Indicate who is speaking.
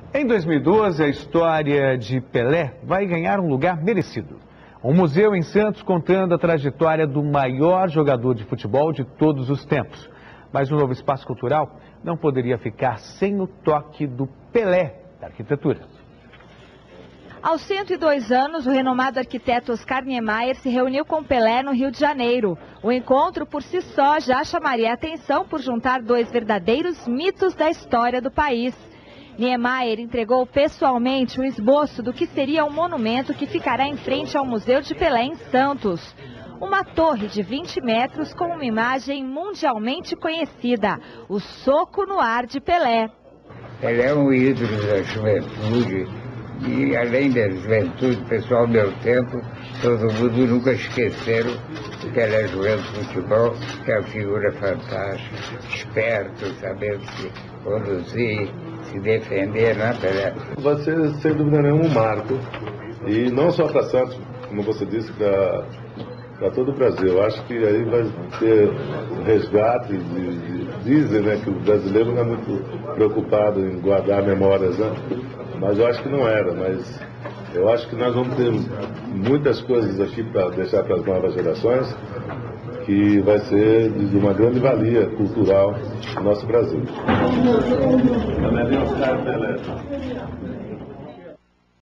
Speaker 1: Em 2012, a história de Pelé vai ganhar um lugar merecido. Um museu em Santos contando a trajetória do maior jogador de futebol de todos os tempos. Mas o novo espaço cultural não poderia ficar sem o toque do Pelé da arquitetura.
Speaker 2: Aos 102 anos, o renomado arquiteto Oscar Niemeyer se reuniu com Pelé no Rio de Janeiro. O encontro, por si só, já chamaria a atenção por juntar dois verdadeiros mitos da história do país. Niemeyer entregou pessoalmente o esboço do que seria um monumento que ficará em frente ao Museu de Pelé em Santos. Uma torre de 20 metros com uma imagem mundialmente conhecida, o soco no ar de Pelé.
Speaker 3: Ele é um ídolo da juventude e, além da juventude, pessoal do meu tempo, todo mundo nunca esqueceram que ele é jogador de futebol, que é uma figura fantástica, esperto, sabendo se conduzir, se defender, né, Pelé?
Speaker 4: Vai ser, sem dúvida nenhuma, um marco, e não só para Santos, como você disse, para todo o Brasil. Eu acho que aí vai ter resgate, dizem, né, que o brasileiro não é muito preocupado em guardar memórias, né? Mas eu acho que não era, mas eu acho que nós vamos ter muitas coisas aqui para deixar para as novas gerações, que vai ser de uma grande valia cultural no nosso Brasil.